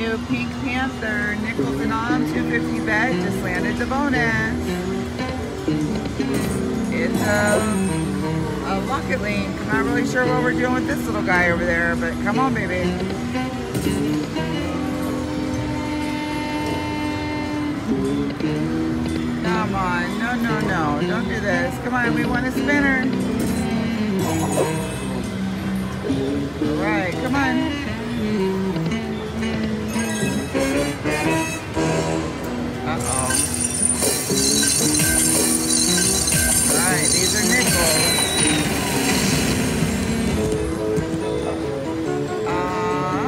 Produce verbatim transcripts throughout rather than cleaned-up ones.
new Pink Panther Nickels and Om two fifty bet just landed the bonus. It's a, a Rocket Link. I'm not really sure what we're doing with this little guy over there, but come on, baby. Come on, no, no, no, don't do this. Come on, we want a spinner. All right, come on. Uh-oh. All right, these are nickels. Uh,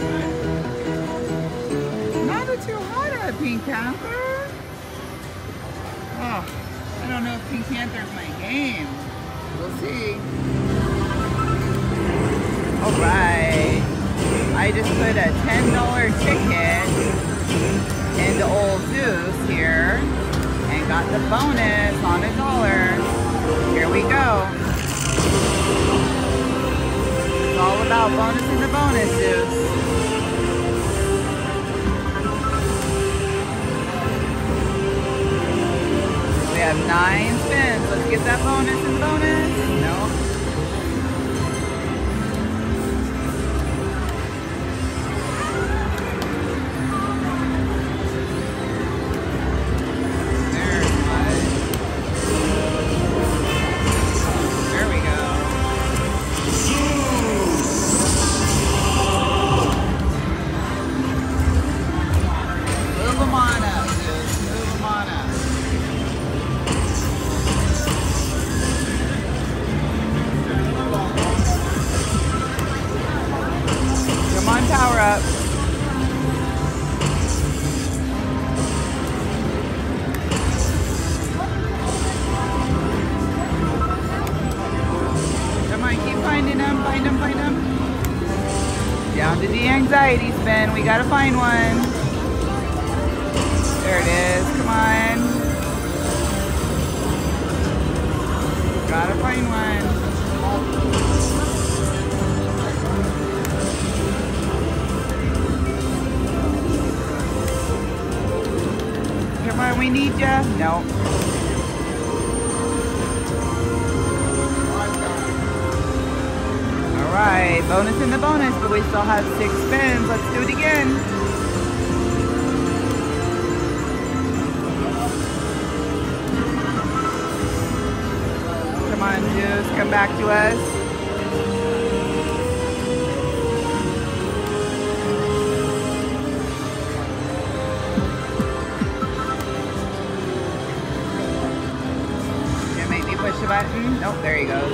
not a too hot at Pink Panther. Oh, I don't know if Pink Panther's my game. We'll see. All right. I just put a ten dollar ticket into Old Zeus here and got the bonus on a dollar. Here we go. It's all about bonus in the bonus, Zeus. We have nine spins. Let's get that bonus in the bonus. No. Power up. Come on, keep finding them, find them, find them. Down to the anxiety spin. We gotta find one. There it is. Come on. Gotta find one. Come on, we need ya. No. All right, bonus in the bonus, but we still have six spins. Let's do it again. Come on, Zeus, come back to us. Push the button. Nope, there he goes.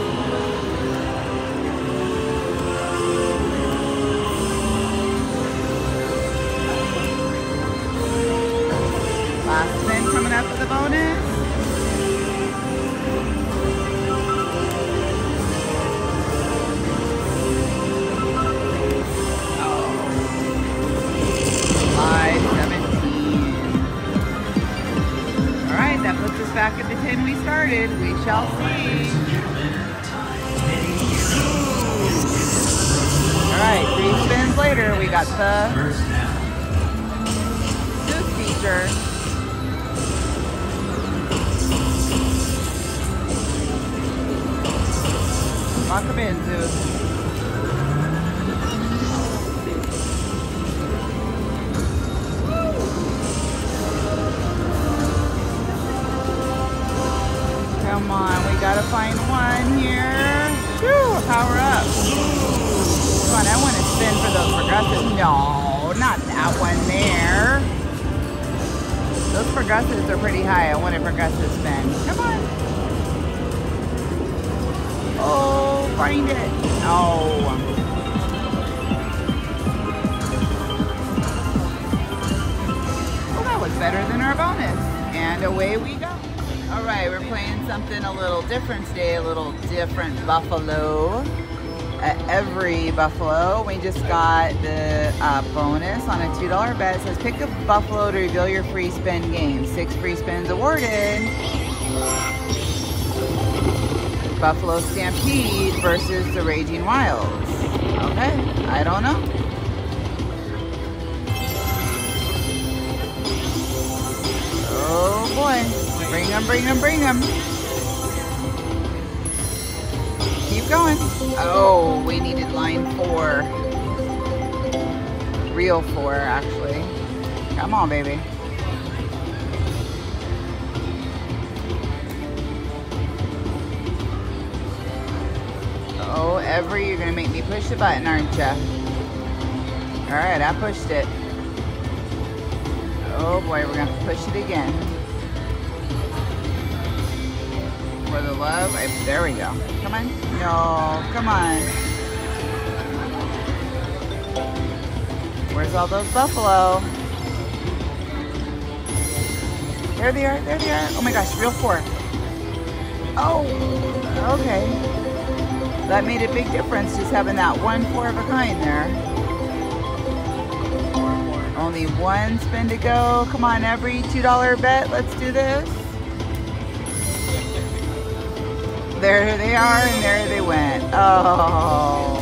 Last spin coming up with the bonus. Oh. five seventeen. All right, that puts us back at the ten we started. We shall see. Alright, three spins later, we got the Zeus feature. Lock them in, Zeus. Come on, we gotta find one here. Whew, power up. Come on, I want to spin for those progressives. No, not that one there. Those progressives are pretty high. I want a progressive spin. Come on. Oh, find it. Oh. Well, that was better than our bonus. And away we go. All right, we're playing something a little different today, a little different buffalo. At every buffalo, we just got the uh, bonus on a two dollar bet. It says pick a buffalo to reveal your free spin game. Six free spins awarded. Buffalo Stampede versus the Raging Wilds. Okay, I don't know. Oh boy. Bring them, bring them, bring them. Keep going. Oh, we needed line four. Real four, actually. Come on, baby. Oh, Every, you're gonna make me push the button, aren't you? All right, I pushed it. Oh boy, we're gonna push it again. For the love, I, there we go. Come on. No, come on. Where's all those buffalo? There they are, there they are. Oh my gosh, real four. Oh, okay. That made a big difference, just having that one four of a kind there. Only one spin to go. Come on, Every two dollar bet. Let's do this. There they are, and there they went. Oh.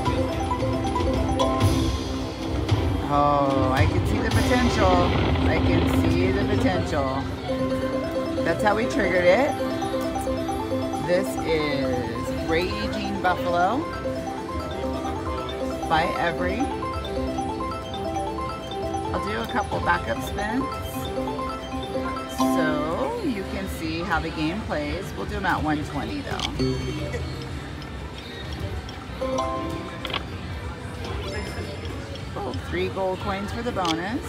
Oh, I can see the potential. I can see the potential. That's how we triggered it. This is Raging Buffalo by Every. I'll do a couple backup spins so you can see how the game plays. We'll do them at one twenty though. Oh, three gold coins for the bonus.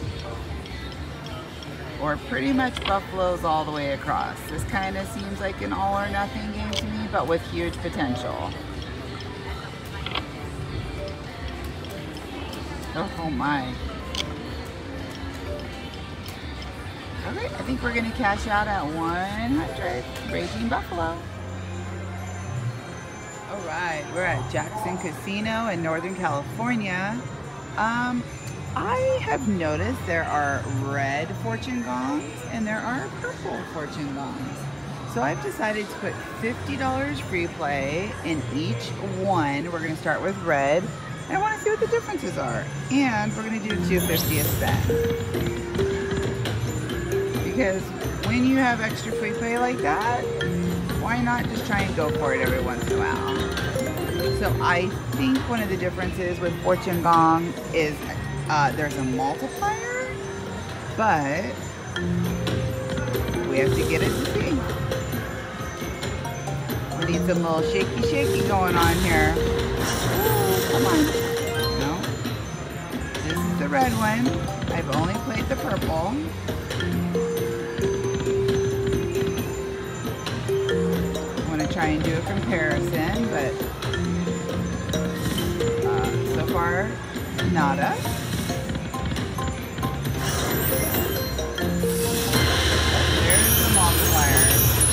Or pretty much buffaloes all the way across. This kind of seems like an all or nothing game to me, but with huge potential. Oh my. Okay, I think we're gonna cash out at one hundred. Raging Buffalo. All right, we're at Jackson Casino in Northern California. Um, I have noticed there are red fortune gongs and there are purple fortune gongs. So I've decided to put fifty dollars free play in each one. We're gonna start with red. And I wanna see what the differences are. And we're gonna do two fifty a spin. Because when you have extra free play like that, why not just try and go for it every once in a while? So I think one of the differences with fortune gong is uh, there's a multiplier, but we have to get it to see. We need some little shaky shaky going on here. Ooh, come on. No. This is the red one. I've only played the purple. Try and do a comparison, but uh, so far, nada. There's the multiplier,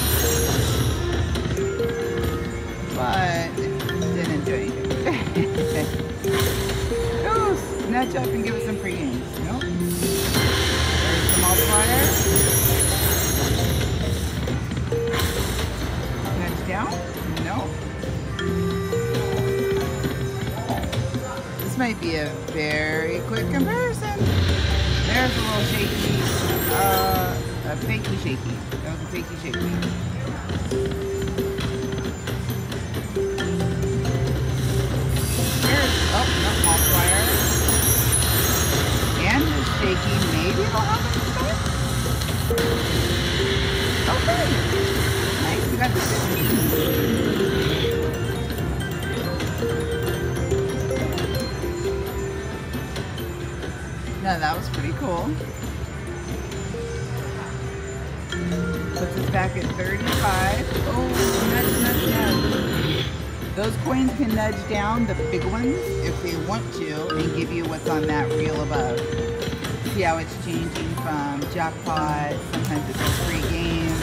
but didn't do anything. Go, nudge up and give us some free games. Nope. There's the multiplier. Down? No. This might be a very quick comparison. There's a little shaky, uh, a fakey shaky. That was a fakey shaky. Here's, oh, no, multiplier. And the shaky, maybe it'll happen. Okay. Nice, we got the fifteen. No, that was pretty cool. Puts us back at thirty-five. Oh, nudge, nudge, nudge. Those coins can nudge down, the big ones, if they want to, and give you what's on that reel above. See how it's changing from Jackpot, sometimes it's free games.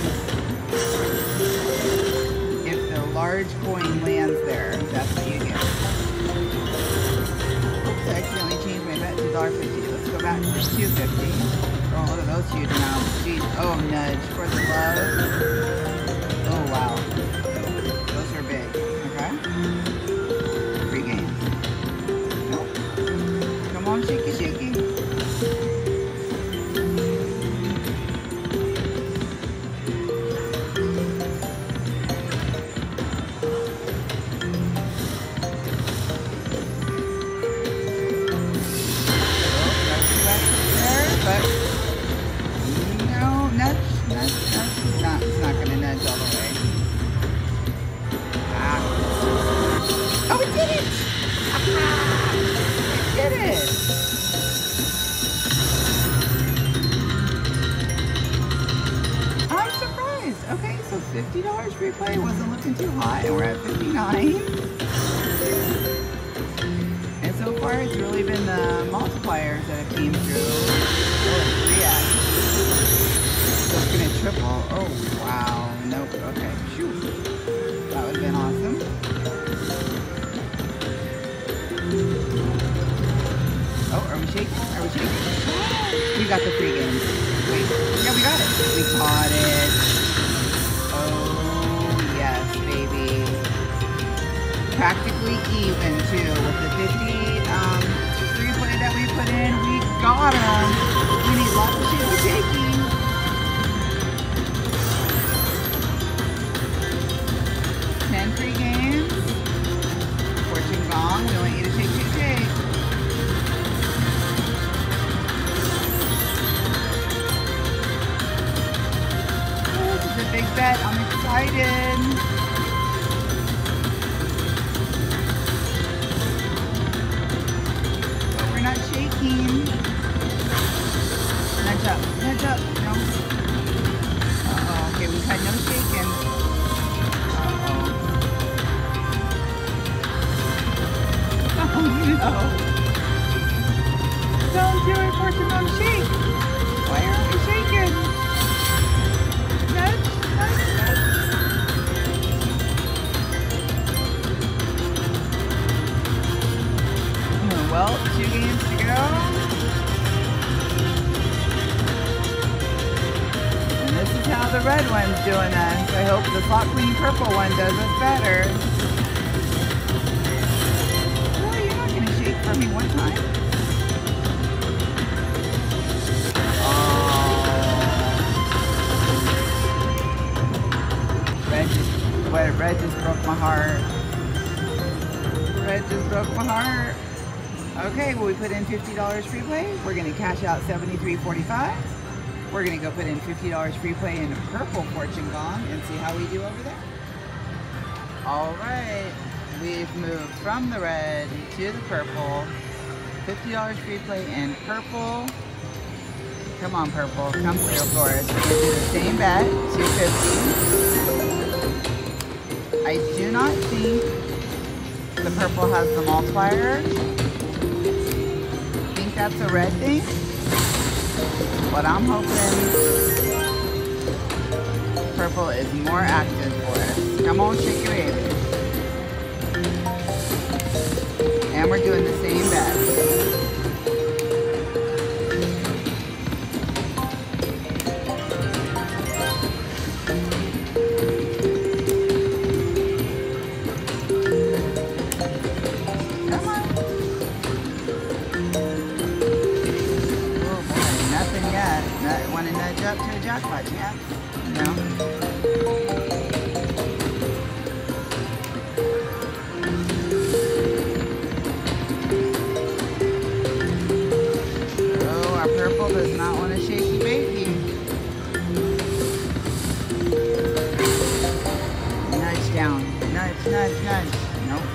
If the large coin lands there, that's what you get. Oops, I accidentally changed my bet to one dollar fifty. Let's go back to two fifty. Oh, look at those huge amounts. Jeez. Oh, nudge for the love. Oh, wow. Those are big. Okay. Free games. Nope. Come on, shaky, shaky. fifty dollars free play wasn't looking too hot, and we're at fifty-nine. And so far, it's really been the multipliers that have came through. Oh, it's three X. So it's gonna triple. Oh, wow. Nope. Okay. Shoot. That would have been awesome. Oh, are we shaking? Are we shaking? We got the free games. Wait. Yeah, we got it. We caught it. Oh, yes, baby. Practically even, too. With the fifty um, free play that we put in, we got them. We need lots of shit for shaking. ten free games. Fortune gong. We want you to shake, shake, shake. A big bet. I'm excited. But we're not shaking. Nudge up. Nudge up. No. Uh-oh. Okay, we've had no shaking. Uh-oh. Oh, no. Don't do it, Fortune. Don't shake. Why aren't we shaking? Nudge. Well, two games to go. And this is how the red one's doing us. I hope the Slot Queen purple one does us better. Really, you're not going to shake for me one time? Oh. Red just, red just broke my heart. Red just broke my heart. Okay, well, we put in fifty dollars free play. We're going to cash out seventy-three forty-five. We're going to go put in fifty dollars free play in a purple fortune gong and see how we do over there. All right, we've moved from the red to the purple. fifty dollars free play in purple. Come on, purple, come through for us. We're going to do the same bet, two fifty. I do not think the purple has the multiplier. That's a red thing, but I'm hoping purple is more active for us. Come on, shake your baby. And we're doing the same bet. Want to nudge up to a jackpot, yeah? No? Oh, our purple does not want a shaky baby. Nudge down. Nudge, nudge, nudge. Nope.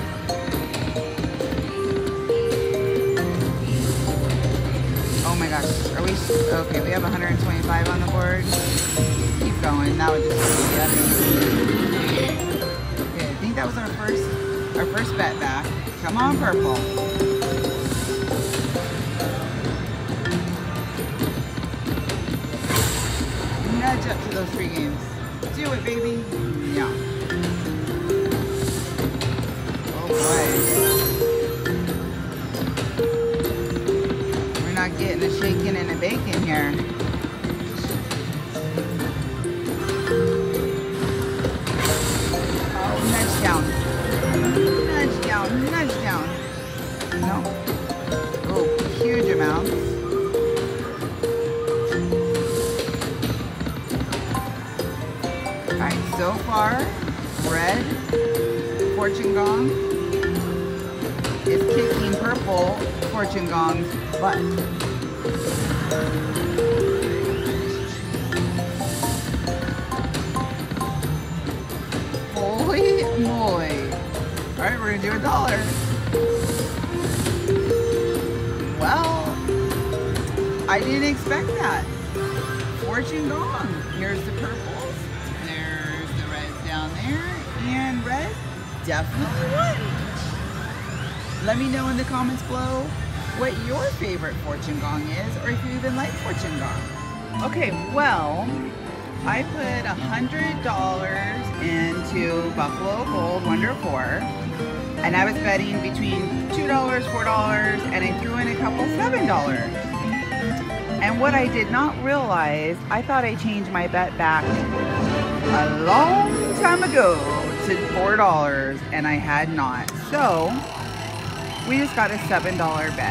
Oh my gosh, are we, okay, we have one hundred twenty-five on the board. Keep going, that would just be okay. Okay, I think that was our first, our first bet back. Come on, purple. Nudge up to those three games. Do it, baby. Yeah. Oh boy. Getting a shaking and a baking here. Oh, nudge down. Nudge down, nudge down. No. Oh, huge amounts. Alright, so far, red, fortune gong, is kicking purple fortune gong's butt. Holy moly. Alright, we're gonna do a dollar. Well, I didn't expect that. Fortune gong. Here's the purples. There's down there, and red definitely won. Let me know in the comments below what your favorite fortune gong is, or if you even like fortune gong. Okay, well, I put a hundred dollars into Buffalo Gold Wonder four, and I was betting between two dollars, four dollars, and I threw in a couple seven dollars. And what I did not realize, I thought I changed my bet back a long time ago to four dollars, and I had not. So we just got a seven dollar bet.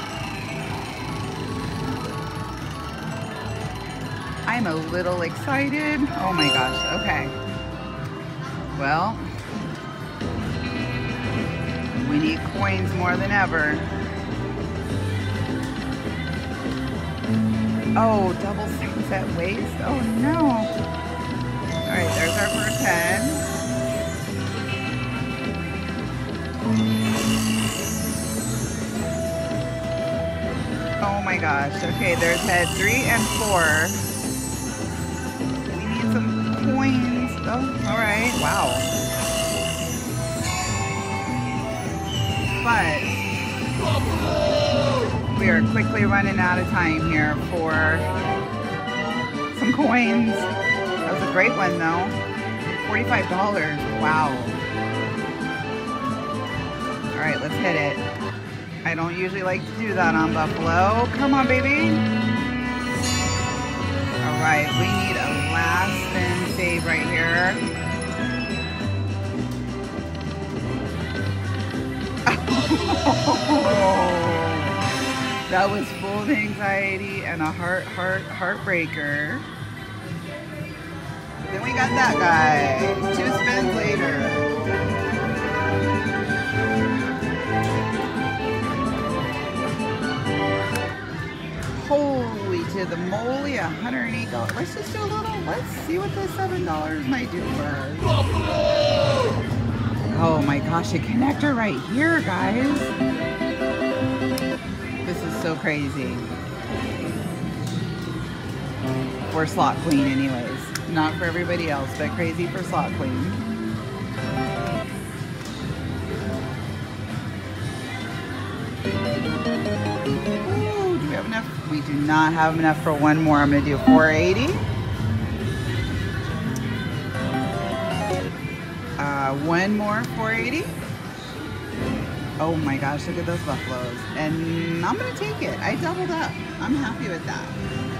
I'm a little excited. Oh my gosh, okay. Well, we need coins more than ever. Oh, double sunset waste? Oh no. All right, there's our first head. Oh my gosh. Okay, there's head three and four. We need some coins. Oh, all right. Wow. But we are quickly running out of time here for some coins. That was a great one though. forty-five dollars. Wow. All right, let's hit it. I don't usually like to do that on Buffalo. Come on, baby. All right, we need a last spin save right here. Oh. That was full of anxiety and a heart, heart, heartbreaker. Then we got that guy. Two spins later. Holy to the moly, one hundred eight dollars. Let's just do a little, let's see what the seven dollars might do for us. Oh my gosh, a connector right here, guys. This is so crazy. For slot queen anyways. Not for everybody else, but crazy for slot queen. Ooh, do we have enough? We do not have enough for one more. I'm gonna do four eighty. Uh, one more four eighty. Oh my gosh, look at those buffaloes. And I'm gonna take it. I doubled up. I'm happy with that.